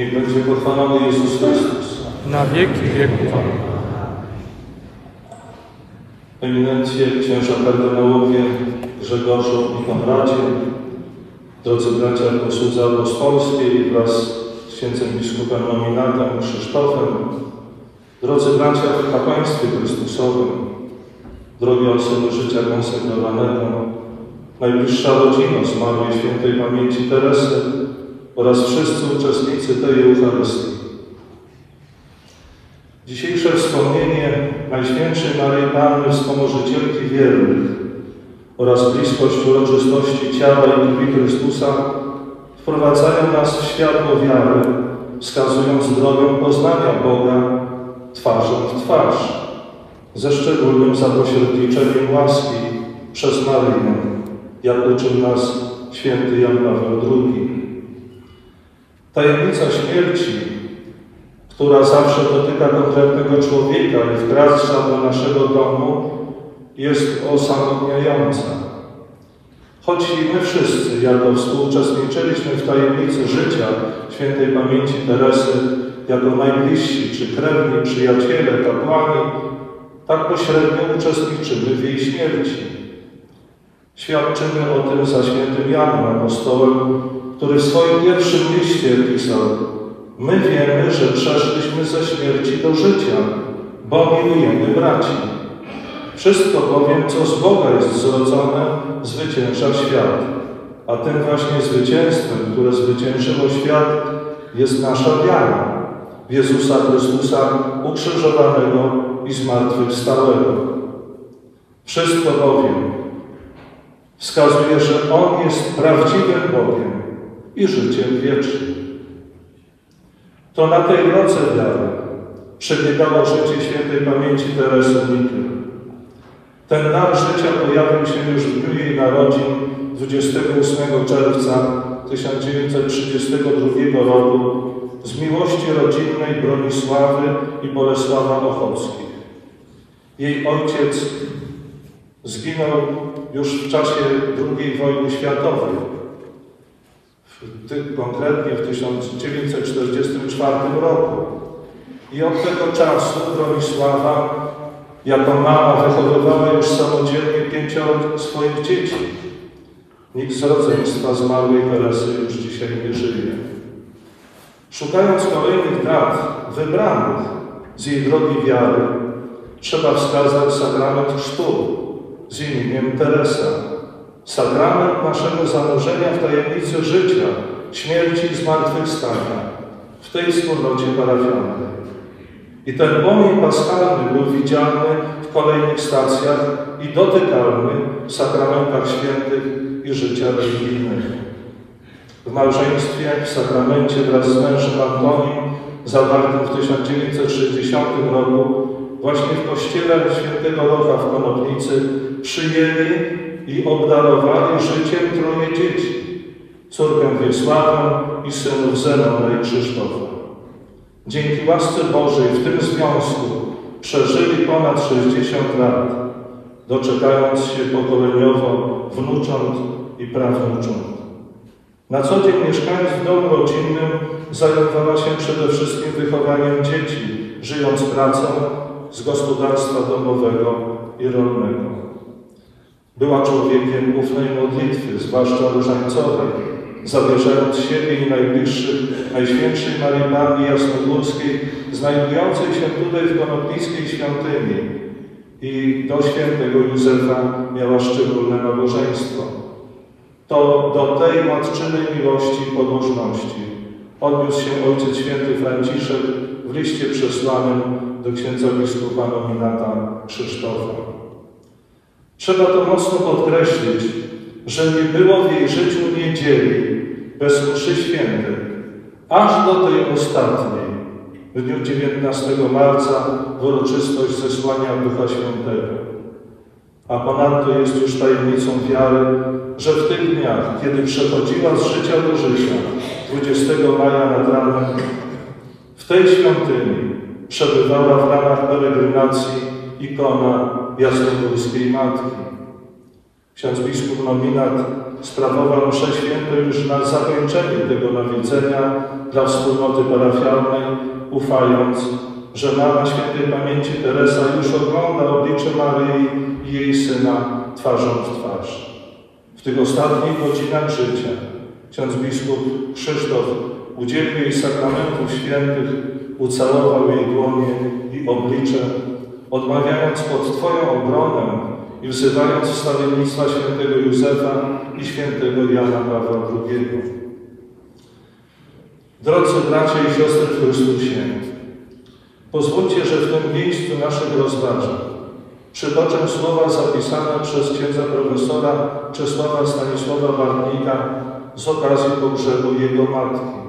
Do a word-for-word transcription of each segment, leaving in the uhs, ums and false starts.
Niech będzie pochwalony Jezus Chrystus. Na wieki wieków. Eminencje, księża kardynałowie Grzegorzu i Konradzie, drodzy bracia po słudze apostolskiej wraz z księdzem biskupem nominatem Krzysztofem, drodzy bracia w kapłaństwie Chrystusowym, drogie osoby życia konsekrowanego, najbliższa rodzina zmarłej świętej pamięci Teresy oraz wszyscy uczestnicy tej Eucharystii. Dzisiejsze wspomnienie Najświętszej Maryi Panny, Wspomożycielki wiernych oraz bliskość uroczystości ciała i krwi Chrystusa wprowadzają nas w światło wiary, wskazując drogę poznania Boga twarzą w twarz, ze szczególnym zapośredniczeniem łaski przez Maryję, jak uczył nas święty Jan Paweł drugi. Tajemnica śmierci, która zawsze dotyka konkretnego człowieka i wkracza do naszego domu, jest osamotniająca. Choć i my wszyscy, jako współuczestniczyliśmy w tajemnicy życia świętej pamięci Teresy, jako najbliżsi czy krewni, przyjaciele, kapłani, tak pośrednio uczestniczymy w jej śmierci. Świadczymy o tym za świętym Janem Apostołem, który w swoim pierwszym liście pisał: my wiemy, że przeszliśmy ze śmierci do życia, bo milujemy braci. Wszystko bowiem, co z Boga jest zrodzone, zwycięża świat. A tym właśnie zwycięstwem, które zwyciężyło świat, jest nasza wiara w Jezusa Chrystusa ukrzyżowanego i zmartwychwstałego. Wszystko bowiem wskazuje, że On jest prawdziwym Bogiem i życiem wiecznym. To na tej drodze wiary przebiegało życie świętej pamięci Teresy Nikiel. Ten dar życia pojawił się już w dniu jej narodzin dwudziestego ósmego czerwca tysiąc dziewięćset trzydziestego drugiego roku z miłości rodzinnej Bronisławy i Bolesława Ochockich. Jej ojciec zginął już w czasie drugiej wojny światowej, w, konkretnie w tysiąc dziewięćset czterdziestym czwartym roku. I od tego czasu Bronisława jako mama wychowywała już samodzielnie pięcioro swoich dzieci. Nikt z rodzeństwa zmarłej Teresy już dzisiaj nie żyje. Szukając kolejnych dat wybranych z jej drogi wiary, trzeba wskazać sakrament chrztu z imieniem Teresa. Sakrament naszego zanurzenia w tajemnicy życia, śmierci i zmartwychwstania w tej wspólnocie parafialnej. I ten płomień paschalny był widzialny w kolejnych stacjach i dotykalny w sakramentach świętych i życia religijnego. W małżeństwie, w sakramencie wraz z mężem Antonim, zawartym w tysiąc dziewięćset sześćdziesiątym roku, właśnie w kościele świętego Rocha w Konopnicy, przyjęli i obdarowali życiem troje dzieci, córkę Wiesławę i synów Zenona i Krzysztofa. Dzięki łasce Bożej w tym związku przeżyli ponad sześćdziesiąt lat, doczekając się pokoleniowo wnucząt i prawnucząt. Na co dzień mieszkając w domu rodzinnym zajmowała się przede wszystkim wychowaniem dzieci, żyjąc pracą z gospodarstwa domowego i rolnego. Była człowiekiem ufnej modlitwy, zwłaszcza różańcowej, zawierzając siebie i najbliższych Najświętszej Maryi Pannie Jasnogórskiej, znajdującej się tutaj w Konopnickiej świątyni, i do świętego Józefa miała szczególne nabożeństwo. To do tej matczynej miłości i pobożności odniósł się Ojciec Święty Franciszek w liście przesłanym do księdza biskupa nominata Krzysztofa. Trzeba to mocno podkreślić, że nie było w jej życiu niedzieli bez mszy świętej, aż do tej ostatniej, w dniu dziewiętnastego marca, w uroczystość zesłania Ducha Świętego. A ponadto jest już tajemnicą wiary, że w tych dniach, kiedy przechodziła z życia do życia, dwudziestego maja nad ranem, w tej świątyni przebywała w ramach peregrinacji ikona Jasnogórskiej Matki. Ksiądz biskup nominat sprawował mszę świętą już na zakończenie tego nawiedzenia dla wspólnoty parafialnej, ufając, że Mama Świętej Pamięci Teresa już ogląda oblicze Maryi i jej Syna twarzą w twarz. W tych ostatnich godzinach życia ksiądz biskup Krzysztof udzielił jej sakramentów świętych, ucałował jej dłonie i oblicze, odmawiając pod Twoją obronę i wzywając wstawiennictwa świętego Józefa i świętego Jana Pawła drugiego. Drodzy bracia i siostry w Chrystusie, pozwólcie, że w tym miejscu naszych rozważań przytoczę słowa zapisane przez księdza profesora Czesława Stanisława Bartnika z okazji pogrzebu jego matki.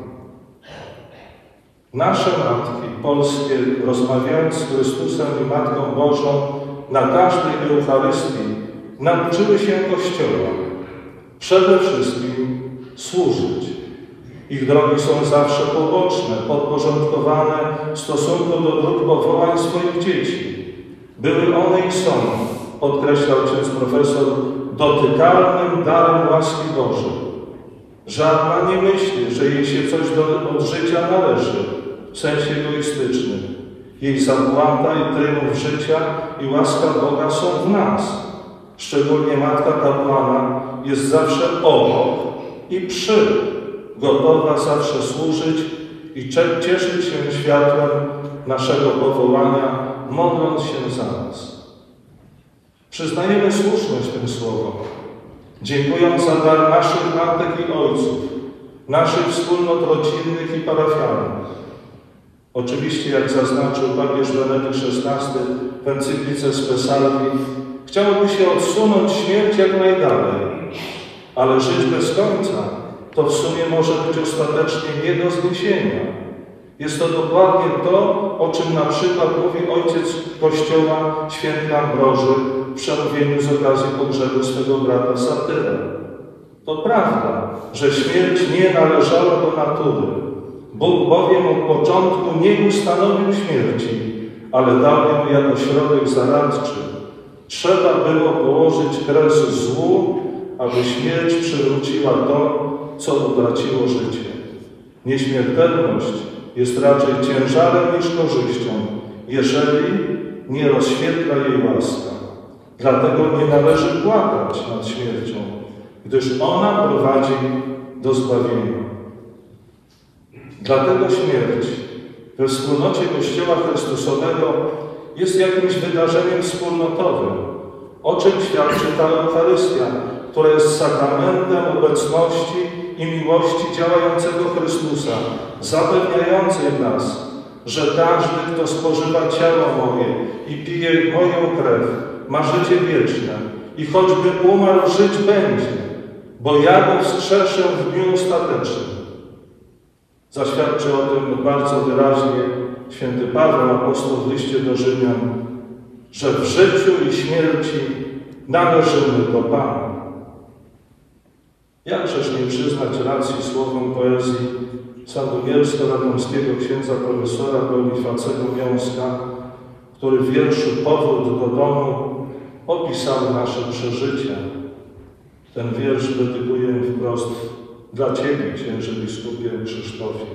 Nasze matki polskie, rozmawiając z Chrystusem i Matką Bożą na każdej Eucharystii, nauczyły się Kościoła przede wszystkim służyć. Ich drogi są zawsze poboczne, podporządkowane w stosunku do dróg powołań swoich dzieci. Były one i są, podkreślał ksiądz profesor, dotykalnym darem łaski Bożej. Żadna nie myśli, że jej się coś do, od życia należy, w sensie egoistycznym. Jej zapłata i tryumf życia i łaska Boga są w nas. Szczególnie Matka Kapłana jest zawsze obok i przy, gotowa zawsze służyć i cieszyć się światłem naszego powołania, modląc się za nas. Przyznajemy słuszność tym słowom, dziękując za dar naszych matek i ojców, naszych wspólnot rodzinnych i parafialnych. Oczywiście, jak zaznaczył papież Benedykt szesnasty w encyklice Spe Salvi, chciałoby się odsunąć śmierć jak najdalej, ale żyć bez końca to w sumie może być ostatecznie nie do zniesienia. Jest to dokładnie to, o czym na przykład mówi ojciec Kościoła święty Ambroży w przemówieniu z okazji pogrzebu swego brata Satyra. To prawda, że śmierć nie należała do natury. Bóg bowiem od początku nie ustanowił śmierci, ale dał ją jako środek zaradczy. Trzeba było położyć kres złu, aby śmierć przywróciła to, co utraciło życie. Nieśmiertelność jest raczej ciężarem niż korzyścią, jeżeli nie rozświetla jej łaska. Dlatego nie należy płakać nad śmiercią, gdyż ona prowadzi do zbawienia. Dlatego śmierć we wspólnocie Kościoła Chrystusowego jest jakimś wydarzeniem wspólnotowym, o czym świadczy ta Eucharystia, która jest sakramentem obecności i miłości działającego Chrystusa, zapewniającej nas, że każdy, kto spożywa ciało moje i pije moją krew, ma życie wieczne i choćby umarł, żyć będzie, bo ja go wskrzeszę w dniu ostatecznym. Zaświadczy o tym bardzo wyraźnie święty Paweł, apostoł w liście do Rzymian, że w życiu i śmierci należymy do Pana. Jakżeż nie przyznać racji słowom poezji sandomiersko-radomskiego księdza profesora Bonifacego Miąska, który w wierszu Powrót do domu opisał nasze przeżycia. Ten wiersz dedykuję wprost dla Ciebie, księże biskupie Krzysztofie.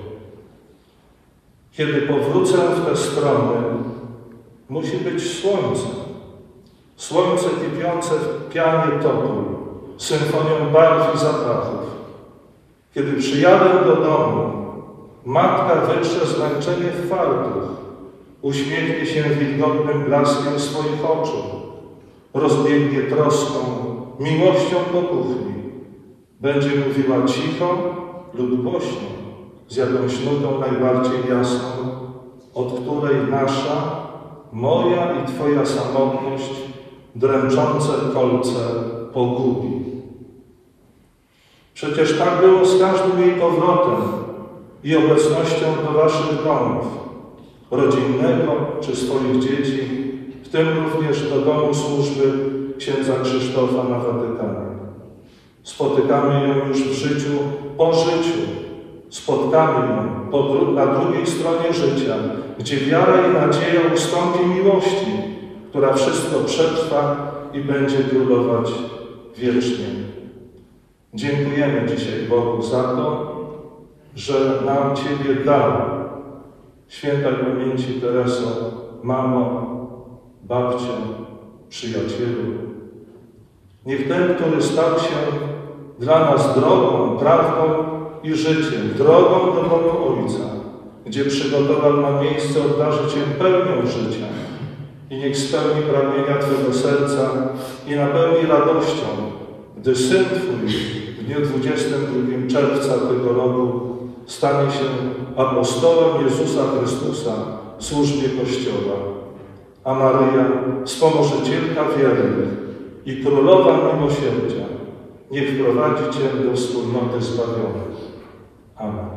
Kiedy powrócę w te strony, musi być słońce. Słońce kipiące w pianie topu, symfonią barw i zapachów. Kiedy przyjadę do domu, matka wytrze zmęczenie w fartuch, uśmiechnie się wilgotnym blaskiem swoich oczu, rozbiegnie troską, miłością po kuchni. Będzie mówiła cicho lub głośno, z jakąś nutą najbardziej jasną, od której nasza, moja i Twoja samotność dręczące kolce pogubi. Przecież tak było z każdym jej powrotem i obecnością do Waszych domów, rodzinnego czy swoich dzieci, w tym również do domu służby księdza Krzysztofa na Watykanie. Spotykamy ją już w życiu po życiu. Spotkamy ją po dru na drugiej stronie życia, gdzie wiara i nadzieja ustąpi miłości, która wszystko przetrwa i będzie królować wiecznie. Dziękujemy dzisiaj Bogu za to, że nam Ciebie dał. Świętej pamięci Tereso, mamo, babciu, przyjacielu. Niech ten, który stał się dla nas drogą, prawdą i życiem, drogą do domu Ojca, gdzie przygotował nam miejsce, obdarzy Cię pełnią życia i niech spełni pragnienia Twego serca i napełni radością, gdy Syn Twój w dniu dwudziestego drugiego czerwca tego roku stanie się apostołem Jezusa Chrystusa w służbie Kościoła. A Maryja, wspomożycielka wiernych i Królowa Miłosierdzia, niech wprowadzi Cię do wspólnoty zbawionych. Amen.